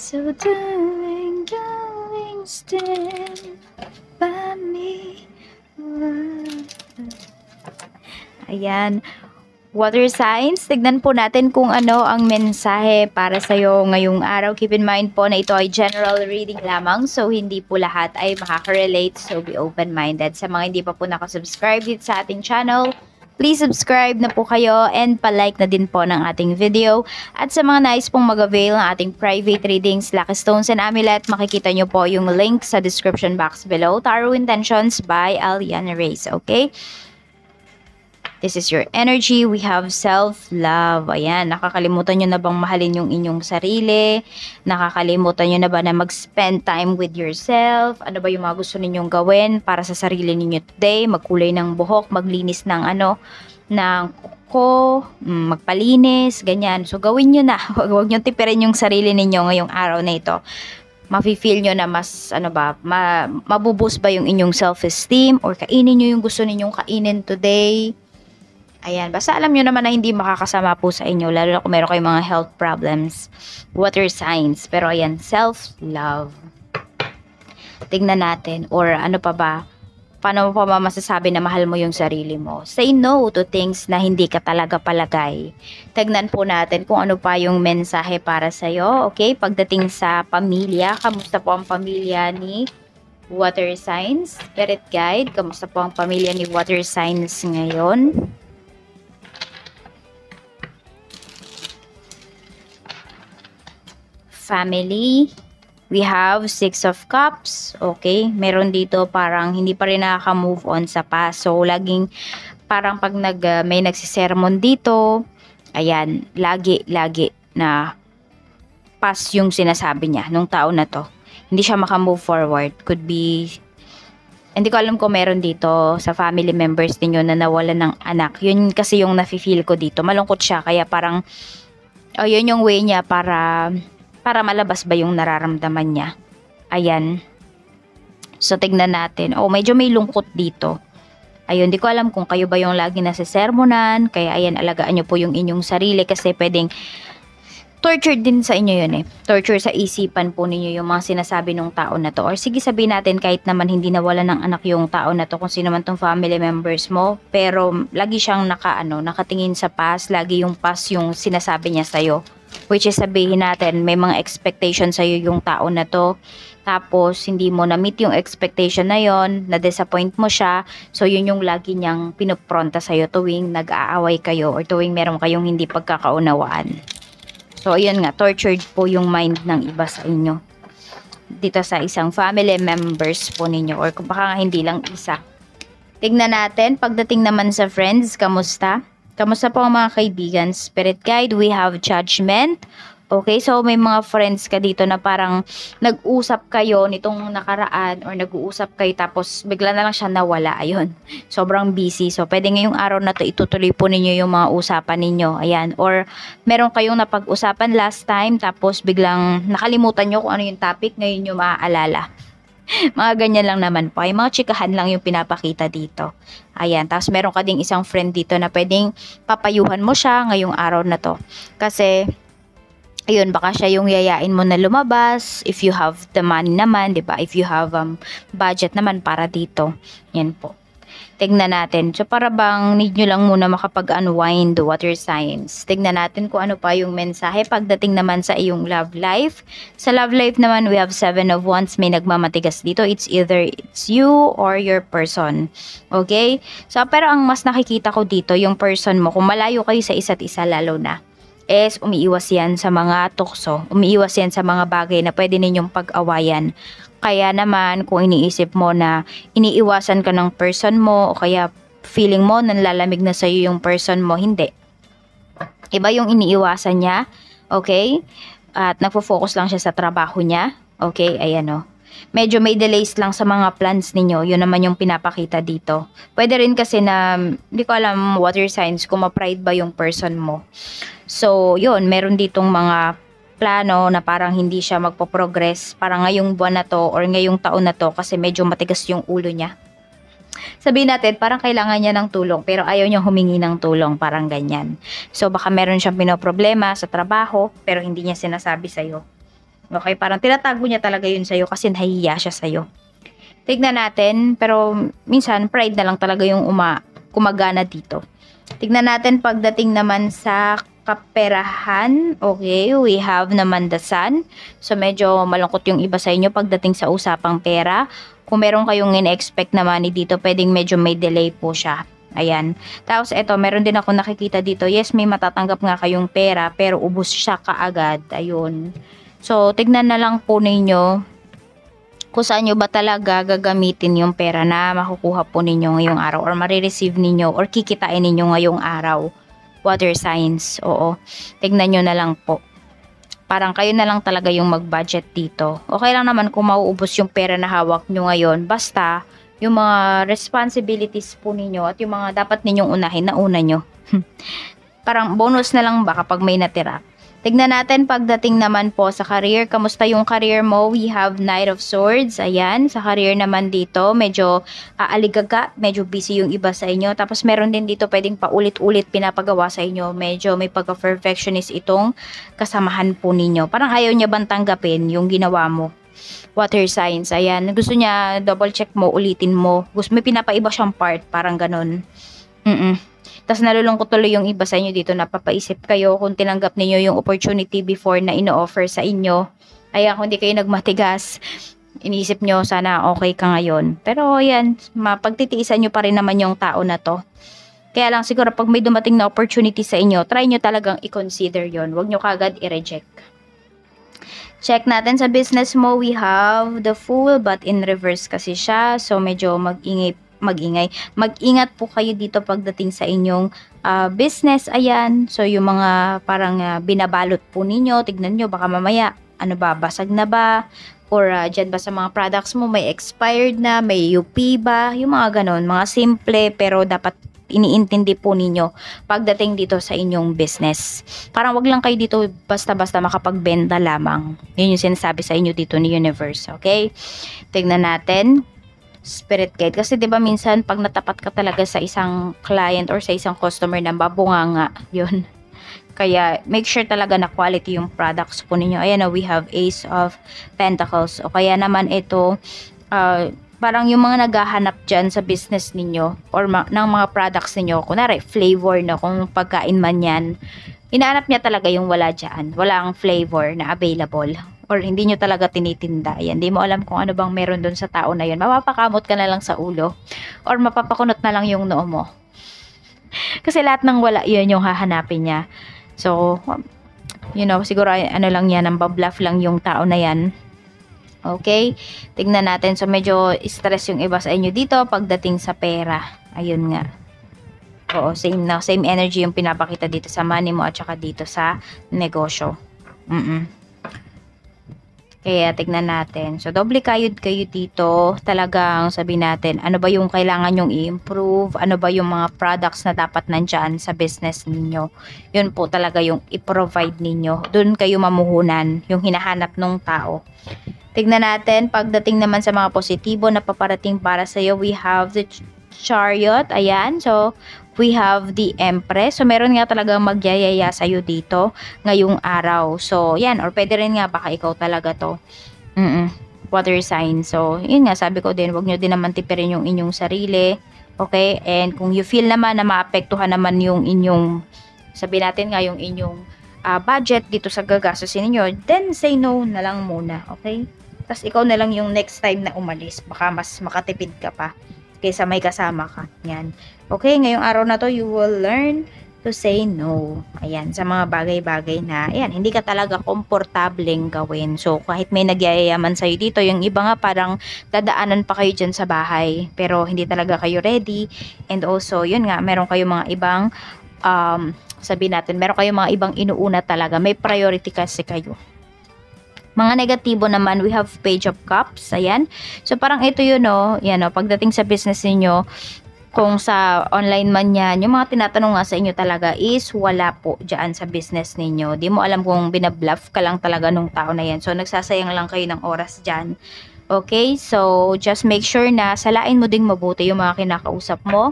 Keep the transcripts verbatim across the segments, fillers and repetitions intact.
So darling, darling, stand by me. Ayan. Water signs, tignan po natin kung ano ang mensahe para sa'yo ngayong araw. Keep in mind po na ito ay general reading lamang, so hindi po lahat ay makaka-relate, so be open-minded. Sa mga hindi pa po nakasubscribe dito sa ating channel, please subscribe na po kayo and palike na din po ng ating video. At sa mga nais pong mag-avail ng ating private readings, Lucky Stones and Amulet, makikita nyo po yung link sa description box below. Tarot Intentions by Aliana Reyes, okay? This is your energy. We have self-love. Ayan, nakakalimutan nyo na bang mahalin yung inyong sarili? Nakakalimutan nyo na ba na mag-spend time with yourself? Ano ba yung mga gusto ninyong gawin para sa sarili ninyo today? Magkulay ng buhok, maglinis ng ano, ng kuko, magpalinis, ganyan. So, gawin nyo na. Huwag nyo tipirin yung sarili ninyo ngayong araw na ito. Mafe-feel nyo na mas, ano ba, ma mabuboost ba yung inyong self-esteem? Or kainin nyo yung gusto ninyong kainin today? Ayan, basta alam nyo naman na hindi makakasama po sa inyo, lalo na kung meron kayong mga health problems, water signs. Pero ayan, self-love. Tignan natin, or ano pa ba, paano mo pa ba masasabi na mahal mo yung sarili mo? Say no to things na hindi ka talaga palagay. Tignan po natin kung ano pa yung mensahe para sa'yo, okay? Pagdating sa pamilya, kamusta po ang pamilya ni water signs? Spirit guide, kamusta po ang pamilya ni water signs ngayon? Family, we have Six of Cups, okay? Meron dito parang hindi pa rin nakaka-move on sa past. So, laging parang pag nag, uh, may nagsisermon dito, ayan, lagi, lagi na past yung sinasabi niya nung tao na to. Hindi siya maka-move forward. Could be, hindi ko alam kung meron dito sa family members ninyo na nawalan ng anak. Yun kasi yung nafe-feel ko dito. Malungkot siya, kaya parang, oh, yun yung way niya para... para malabas ba yung nararamdaman niya. Ayan. So, tignan natin. Oh, medyo may lungkot dito. Ayun, di ko alam kung kayo ba yung lagi nasisermonan. Kaya, ayan, alagaan nyo po yung inyong sarili kasi pwedeng torture din sa inyo yun eh. Torture sa isipan po ninyo yung mga sinasabi ng tao na to. Or sige, sabihin natin kahit naman hindi nawala ng anak yung tao na to, kung sino man tong family members mo. Pero, lagi siyang naka, ano, nakatingin sa past. Lagi yung past yung sinasabi niya sa'yo. Which is sabihin natin, may mga expectation sa'yo yung tao na to. Tapos, hindi mo na-meet yung expectation na yon, na-disappoint mo siya. So, yun yung lagi niyang pinupronta sa'yo tuwing nag-aaway kayo or tuwing meron kayong hindi pagkakaunawaan. So, ayun nga, tortured po yung mind ng iba sa inyo. Dito sa isang family members po ninyo or kung baka hindi lang isa. Tignan natin, pagdating naman sa friends, kamusta? Kamusta po ang mga kaibigan? Spirit guide, we have Judgment. Okay, so may mga friends ka dito na parang nag-usap kayo nitong nakaraan or nag-uusap kayo tapos bigla na lang siya nawala. Ayun, sobrang busy. So, pwede ngayong araw na to itutuloy po ninyo yung mga usapan ninyo. Ayan, or meron kayong napag-usapan last time tapos biglang nakalimutan nyo kung ano yung topic, ngayon nyo maaalala. Mga ganyan lang naman po. Ay, mga chikahan lang yung pinapakita dito. Ayan. Tapos meron ka ding isang friend dito na pwedeng papayuhan mo siya ngayong araw na to. Kasi, ayun, baka siya yung yayain mo na lumabas. If you have the money naman, di ba? If you have um, budget naman para dito. Yan po. Tignan natin. So, para bang need nyo lang muna makapag-unwind water signs. Tignan natin kung ano pa yung mensahe pagdating naman sa iyong love life. Sa love life naman, we have seven of wands. May nagmamatigas dito. It's either it's you or your person. Okay? So, pero ang mas nakikita ko dito, yung person mo, kung malayo kayo sa isa't isa lalo na, is umiiwas yan sa mga tukso. Umiiwas yan sa mga bagay na pwede ninyong pag-awayan. Kaya naman, kung iniisip mo na iniiwasan ka ng person mo o kaya feeling mo nanlalamig na sa'yo yung person mo, hindi. Iba yung iniiwasan niya, okay? At nagpo-focus lang siya sa trabaho niya, okay? Ayan o. Medyo may delays lang sa mga plans ninyo. Yun naman yung pinapakita dito. Pwede rin kasi na, hindi ko alam, water signs, kung ma-pride ba yung person mo. So, yun, meron ditong mga plano na parang hindi siya magpo-progress parang ngayong buwan na to or ngayong taon na to kasi medyo matigas yung ulo niya. Sabihin natin, parang kailangan niya ng tulong pero ayaw niya humingi ng tulong, parang ganyan. So, baka meron siyang pinoproblema sa trabaho pero hindi niya sinasabi sa'yo. Okay, parang tinatago niya talaga yun sa'yo kasi nahihiya siya sa'yo. Tignan natin, pero minsan pride na lang talaga yung uma kumagana dito. Tignan natin pagdating naman sa kaperahan. Okay, we have naman the sun. So medyo malungkot yung iba sa inyo pagdating sa usapang pera. Kung meron kayong in-expect na money dito, pwedeng medyo may delay po siya. Ayan. Tapos eto, meron din ako nakikita dito. Yes, may matatanggap nga kayong pera, pero ubos siya kaagad. Ayun. So, tignan na lang po ninyo kung saan nyo ba talaga gagamitin yung pera na makukuha po ninyo ngayong araw or marireceive ninyo or kikitain ninyo ngayong araw. Water signs. Oo. Tignan nyo na lang po. Parang kayo na lang talaga yung mag-budget dito. Okay lang naman kung mauubos yung pera na hawak nyo ngayon. Basta, yung mga responsibilities po ninyo at yung mga dapat ninyong unahin na una nyo. Parang bonus na lang ba kapag may natira. Tignan natin pagdating naman po sa career. Kamusta yung career mo? We have Knight of Swords. Ayan, sa career naman dito, medyo aaligaga, medyo busy yung iba sa inyo. Tapos meron din dito pwedeng paulit-ulit pinapagawa sa inyo. Medyo may pagka-perfectionist itong kasamahan po ninyo. Parang ayaw niya bang tanggapin yung ginawa mo? Water signs. Ayan, gusto niya double check mo, ulitin mo. Gusto may pinapaiba siyang part, parang ganun. Mm-mm. Tapos nalulungkot tuloy yung iba sa inyo dito, napapaisip kayo kung tinanggap ninyo yung opportunity before na ino-offer sa inyo. Ayan, kung di kayo nagmatigas, iniisip nyo sana okay ka ngayon. Pero ayan, mapagtitiisan nyo pa rin naman yung tao na to. Kaya lang siguro pag may dumating na opportunity sa inyo, try nyo talagang i-consider yon. Huwag nyo kagad i-reject. Check natin sa business mo, we have the Fool but in reverse kasi siya. So medyo mag-ingay magingay. Mag-ingat po kayo dito pagdating sa inyong uh, business. Ayan. So, yung mga parang uh, binabalot po ninyo, tignan nyo, baka mamaya, ano ba, basag na ba? Or uh, dyan ba sa mga products mo, may expired na, may U P ba? Yung mga ganon, mga simple, pero dapat iniintindi po ninyo pagdating dito sa inyong business. Parang wag lang kayo dito basta-basta makapagbenta lamang. Yun yung sinasabi sa inyo dito ni Universe. Okay? Tignan natin. Spirit guide. Kasi 'di ba minsan pag natapat ka talaga sa isang client or sa isang customer na babunganga, 'yun. Kaya make sure talaga na quality yung products po ninyo. Ayan na, we have Ace of Pentacles. O kaya naman ito, uh, parang yung mga naghahanap dyan sa business ninyo or ma ng mga products ninyo, kunwari flavor na kung pagkain man yan, inaanap niya talaga yung wala dyan. Walang flavor na available. Or hindi nyo talaga tinitinda. Ayan, hindi mo alam kung ano bang meron doon sa tao na yun. Mapapakamot ka na lang sa ulo. Or mapapakunot na lang yung noo mo. Kasi lahat ng wala, yun yung hahanapin niya. So, you know, siguro ano lang yan, ang babluff lang yung tao na yan. Okay? Tignan natin. So, medyo stress yung iba sa inyo dito pagdating sa pera. Ayun nga. Oo, same na. Same energy yung pinapakita dito sa money mo at saka dito sa negosyo. Mm-mm. Kaya tignan natin. So, doble kayod kayo dito. Talagang sabihin natin, ano ba yung kailangan nyong i-improve? Ano ba yung mga products na dapat nandyan sa business ninyo? Yun po talaga yung i-provide ninyo. Doon kayo mamuhunan, yung hinahanap ng tao. Tignan natin, pagdating naman sa mga positibo na paparating para sa'yo, we have the Chariot. Ayan. So, we have the Empress. So, meron nga talagang magyayaya sa'yo dito ngayong araw. So, yan. Or pwede rin nga baka ikaw talaga to. Mm-mm. Water sign. So, yun nga. Sabi ko din, wag nyo din naman tipirin yung inyong sarili. Okay? And kung you feel naman na maapektuhan naman yung inyong, sabi natin nga yung inyong uh, budget dito sa gagastusin niyo, then say no na lang muna. Okay? Tapos ikaw na lang yung next time na umalis. Baka mas makatipid ka pa kaysa may kasama ka. Yan. Okay, ngayong araw na to, you will learn to say no. Ayan, sa mga bagay-bagay na, ayan, hindi ka talaga komportableng gawin. So, kahit may nagyayaman sa'yo dito, yung iba nga parang dadaanan pa kayo dyan sa bahay, pero hindi talaga kayo ready. And also, yun nga, meron kayong mga ibang, um, sabihin natin, meron kayong mga ibang inuuna talaga. May priority kasi kayo. Mga negatibo naman, we have Page of Cups. Ayan. So, parang ito yun, no? Yan, no? Pagdating sa business niyo, kung sa online man yan, yung mga tinatanong nga sa inyo talaga is wala po dyan sa business ninyo. Di mo alam kung binabluff ka lang talaga nung tao na yan. So, nagsasayang lang kayo ng oras dyan. Okay? So, just make sure na salain mo ding mabuti yung mga kinakausap mo.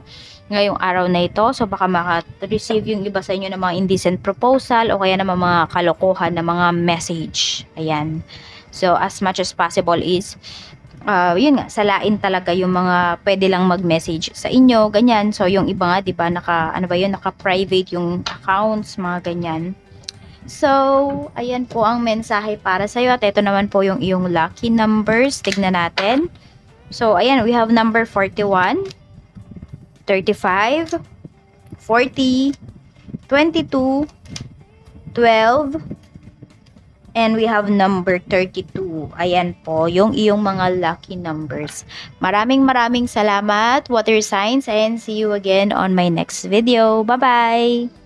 ngayong araw na ito. So baka maka-receive yung iba sa inyo ng mga indecent proposal o kaya naman mga kalokohan na mga message. Ayan. So as much as possible is uh, yun nga, salain talaga yung mga pwede lang mag-message sa inyo, ganyan. So yung iba nga, 'di ba, naka ano ba yun, naka-private yung accounts, mga ganyan. So, ayan po ang mensahe para sa iyo. At ito naman po yung iyong lucky numbers. Tignan natin. So, ayan, we have number forty-one, thirty-five, forty, twenty-two, twelve, and we have number thirty-two. Ayan po, yung iyong mga lucky numbers. Maraming maraming salamat, water signs, and see you again on my next video. Bye-bye!